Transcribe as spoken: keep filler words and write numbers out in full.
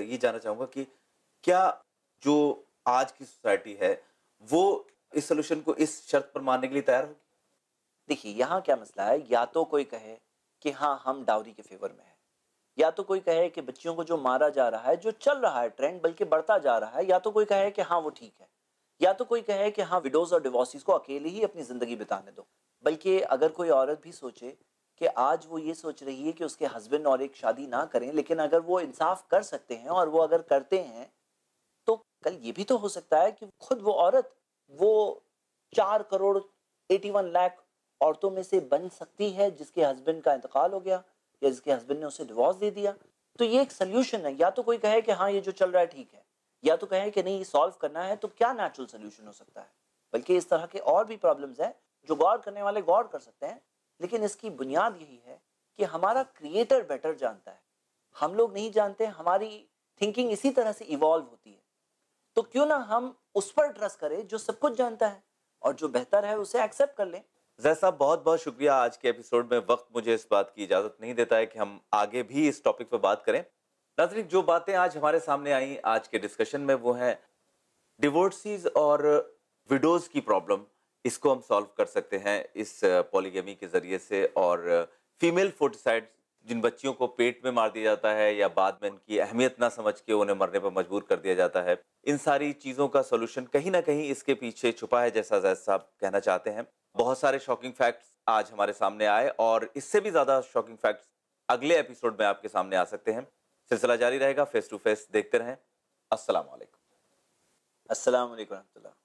ये जानना चाहूंगा कि क्या जो आज की सोसाइटी है वो इस सोल्यूशन को इस शर्त पर मानने के लिए तैयार होगी? देखिए यहाँ क्या मसला है, या तो कोई कहे कि हाँ हम डाउरी के फेवर में है, या तो कोई कहे कि बच्चियों को जो मारा जा रहा है, जो चल रहा है ट्रेंड बल्कि बढ़ता जा रहा है, या तो कोई कहे कि हाँ वो ठीक है, या तो कोई कहे कि हाँ विडोज और डिवोर्सिस को अकेले ही अपनी जिंदगी बिताने दो। बल्कि अगर कोई औरत भी सोचे कि आज वो ये सोच रही है कि उसके हस्बैंड और एक शादी ना करें, लेकिन अगर वो इंसाफ कर सकते हैं और वो अगर करते हैं तो कल ये भी तो हो सकता है कि खुद वो औरत वो चार करोड़ एटी वन लाख औरतों में से बन सकती है जिसके हस्बैंड का इंतकाल हो गया या जिसके हस्बैंड ने उसे डिवोर्स दे दिया। तो ये एक सोल्यूशन है। या तो कोई कहे कि हाँ ये जो चल रहा है ठीक है, या तो कहे कि नहीं ये सॉल्व करना है, तो क्या नेचुरल सोल्यूशन हो सकता है? बल्कि इस तरह के और भी प्रॉब्लम्स हैं जो गौर करने वाले गौर कर सकते हैं, लेकिन इसकी बुनियाद यही है कि हमारा क्रिएटर बेटर जानता है, हम लोग नहीं जानते। हमारी थिंकिंग इसी तरह से इवॉल्व होती है, तो क्यों ना हम उस पर ट्रस्ट करें जो सब कुछ जानता है और जो बेहतर है उसे एक्सेप्ट कर लें। जैद साहब, बहुत बहुत शुक्रिया। आज के एपिसोड में वक्त मुझे इस बात की इजाजत नहीं देता है कि हम आगे भी इस टॉपिक पर बात करें। नाज़रीन, जो बातें आज हमारे सामने आई आज के डिस्कशन में वो है डिवोर्सीज और विडोज की प्रॉब्लम। इसको हम सॉल्व कर सकते हैं इस पॉलीगेमी के जरिए से। और फीमेल फोर्टिसाइड, जिन बच्चियों को पेट में मार दिया जाता है या बाद में इनकी अहमियत ना समझ के उन्हें मरने पर मजबूर कर दिया जाता है, इन सारी चीज़ों का सोल्यूशन कहीं ना कहीं इसके पीछे छुपा है, जैसा जैद साहब कहना चाहते हैं। बहुत सारे शॉकिंग फैक्ट्स आज हमारे सामने आए और इससे भी ज़्यादा शॉकिंग फैक्ट्स अगले एपिसोड में आपके सामने आ सकते हैं। सिलसिला जारी रहेगा। फेस टू फेस देखते रहें। अस्सलाम वालेकुम। अस्सलाम वालेकुम रहमतुल्लाह।